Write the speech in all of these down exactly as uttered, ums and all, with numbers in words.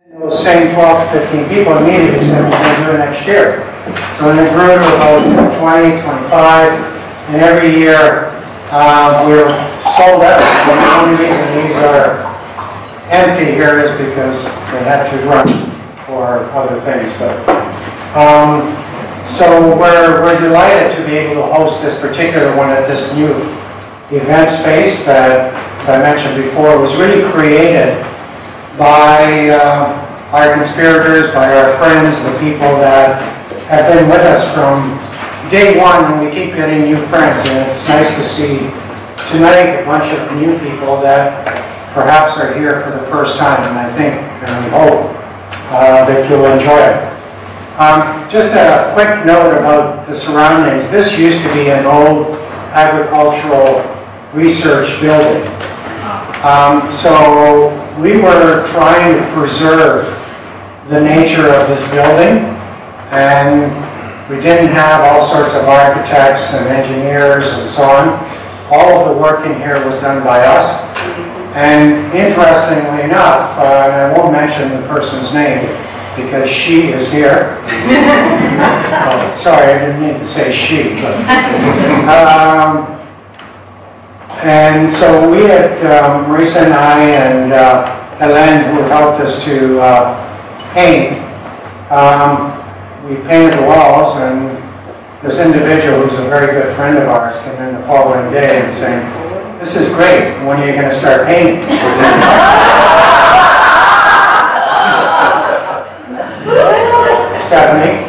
Those same twelve to fifteen people immediately said we're going to do it next year. So then it grew to about twenty, twenty-five, and every year uh, we're sold out. And the only reason these are empty here is because they had to run for other things. But um, so we're, we're delighted to be able to host this particular one at this new event space that, as I mentioned before, was really created by uh, our conspirators, by our friends, the people that have been with us from day one, and we keep getting new friends, and it's nice to see tonight a bunch of new people that perhaps are here for the first time, and I think and we hope uh, that you'll enjoy it. Um, just a quick note about the surroundings. This used to be an old agricultural research building. Um, so we were trying to preserve the nature of this building, and we didn't have all sorts of architects and engineers and so on. All of the work in here was done by us. And interestingly enough, uh, and I won't mention the person's name because she is here. Oh, sorry, I didn't mean to say she. But, um, and so we had, um, Marisa and I and uh, Len, who helped us to uh, paint, um, we painted the walls, and this individual, who's a very good friend of ours, came in the following day and saying, "This is great, when are you going to start painting?" Stephanie?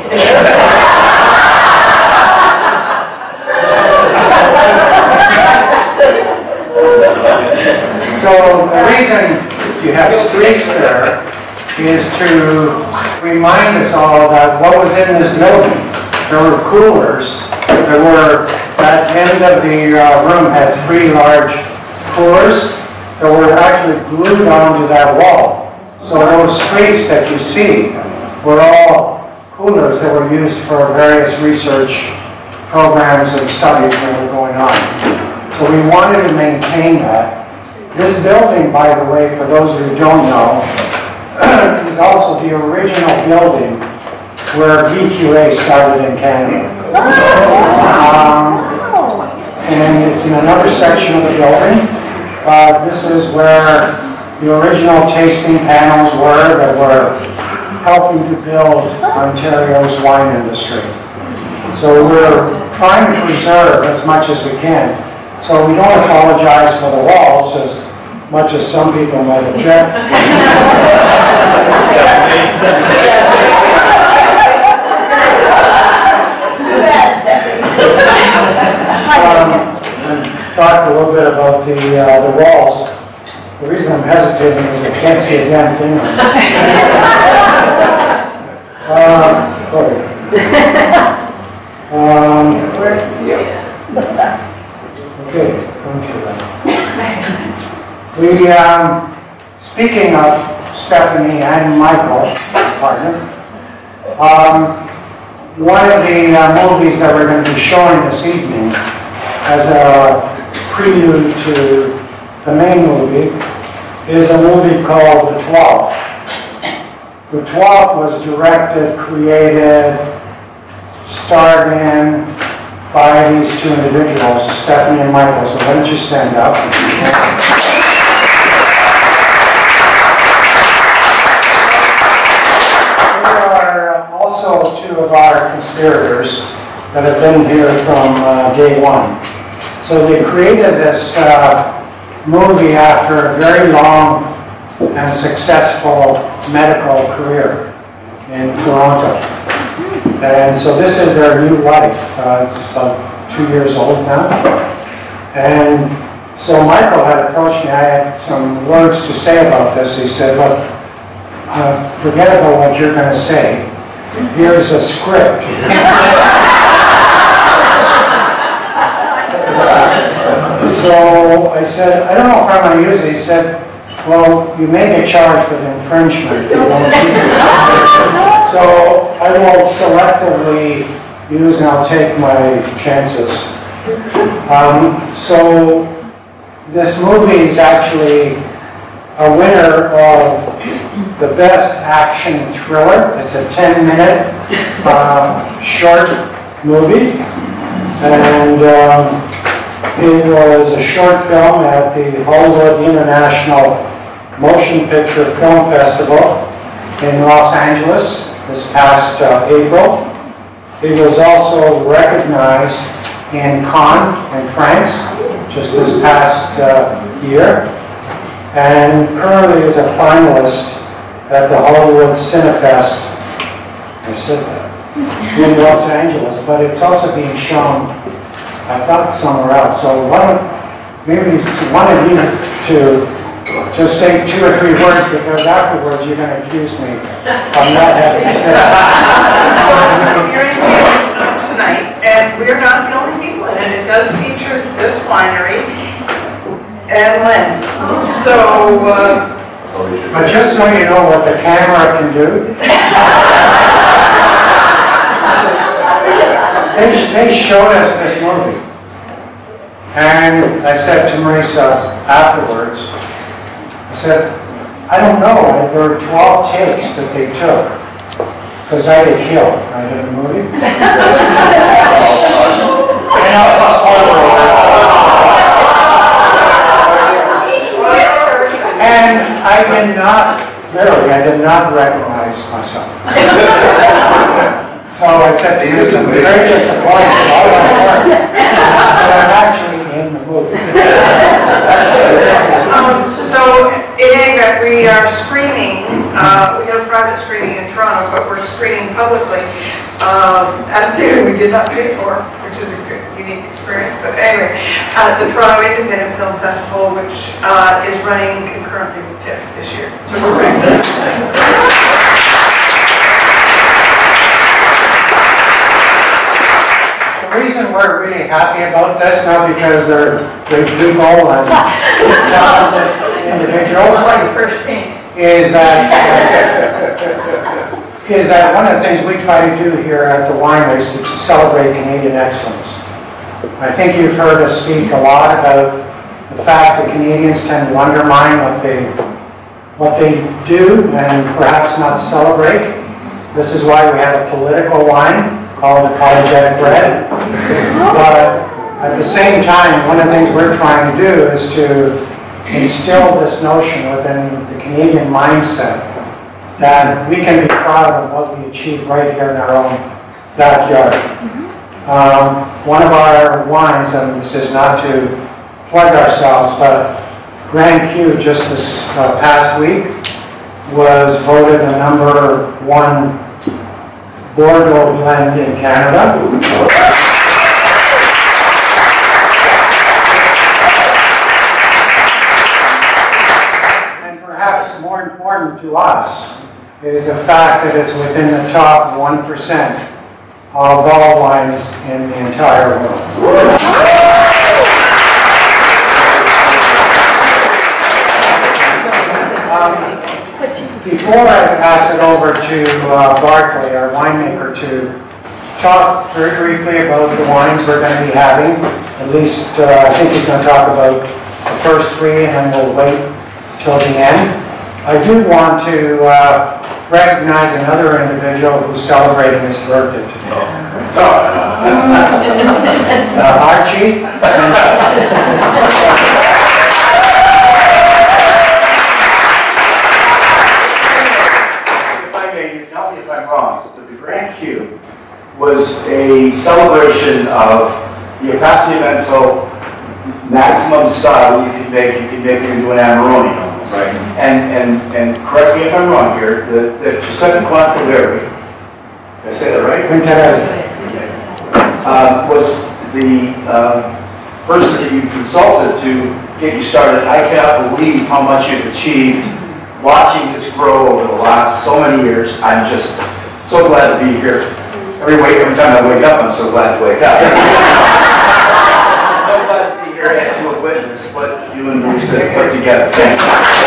So the reason you have streaks there is to remind us all that what was in this building. There were coolers. There were, that end of the uh, room had three large coolers that were actually glued onto that wall. So those streaks that you see were all coolers that were used for various research programs and studies that were going on. So we wanted to maintain that. This building, by the way, for those of you who don't know, is also the original building where V Q A started in Canada. Um, and it's in another section of the building. Uh, this is where the original tasting panels were that were helping to build Ontario's wine industry. So we're trying to preserve as much as we can. So we don't apologize for the walls as much as some people might object. um, and talk a little bit about the, uh, the walls. The reason I'm hesitating is I can't see a damn thing on it. uh, sorry. Um, okay, going through that. We, um, speaking of Stephanie and Michael, my partner, um, one of the uh, movies that we're going to be showing this evening as a prelude to the main movie is a movie called The Twelfth. The Twelfth was directed, created, starred in by these two individuals, Stephanie and Michael. So why don't you stand up? Also two of our conspirators that have been here from uh, day one. So they created this uh, movie after a very long and successful medical career in Toronto. And so this is their new life. Uh, it's about two years old now. And so Michael had approached me. I had some words to say about this. He said, look, uh, forget about what you're going to say. Here's a script. So I said, I don't know if I'm going to use it. He said, well, you may get charged with infringement if you don't keep it. So I will selectively use and I'll take my chances. Um, so this movie is actually a winner of the Best Action Thriller. It's a ten minute uh, short movie. And um, it was a short film at the Hollywood International Motion Picture Film Festival in Los Angeles this past uh, April. It was also recognized in Cannes in France just this past uh, year, and currently is a finalist at the Hollywood Cinefest. I said that. In Los Angeles, but it's also being shown, I thought, somewhere else. So why don't maybe one of you to just say two or three words, because afterwards you're going to accuse me of not having said it. So you're in Seattle tonight, and we're not the only people in it. It does feature this winery and Len. So, uh, but just so you know what the camera can do. They, they showed us this movie, and I said to Marisa afterwards, I said, I don't know, there were twelve takes that they took, because I get killed, right, in the movie. And I was And I did not, literally, I did not recognize myself. So I said to you, I'm very disappointed in all my work, but I'm actually in the movie. um, so in any event, we are screening, uh, we have a private screening in Toronto, but we're screening publicly um, at a theater we did not pay for, which is a good, unique experience. But anyway, at the Toronto Independent Film Festival, which uh, is running concurrently with TIFF this year. So we're ready. The reason we're really happy about this, not because they're great people and talented individuals, Like the first paint. is that is that one of the things we try to do here at the winery is to celebrate Canadian excellence. I think you've heard us speak a lot about the fact that Canadians tend to undermine what they what they do and perhaps not celebrate. This is why we have a political wine called apologetic bread. But at the same time, one of the things we're trying to do is to instill this notion within the Canadian mindset that we can be proud of what we achieve right here in our own backyard. Um, one of our wines, and this is not to plug ourselves, but Grand Q just this uh, past week was voted the number one Bordeaux blend in Canada. And perhaps more important to us is the fact that it's within the top one percent of all wines in the entire world. Um, Before I pass it over to uh, Barclay, our winemaker, to talk very briefly about the wines we're going to be having, at least uh, I think he's going to talk about the first three and then we'll wait till the end. I do want to uh, recognize another individual who's celebrating his birthday today. uh, Archie. If I'm wrong, but the Grand Q was a celebration of the appassionamento maximum style you can make. You can make it into an Amarone almost. Right. And and and correct me if I'm wrong here. The the Giuseppe Quintaleri, did I say that right? Quintaleri. Uh, was the uh, person that you consulted to get you started. I cannot believe how much you've achieved. Watching this grow over the last so many years, I'm just so glad to be here. Every wake, every time I wake up, I'm so glad to wake up. I'm so glad to be here and to have witnessed what you and Marisa have put together. Thank you.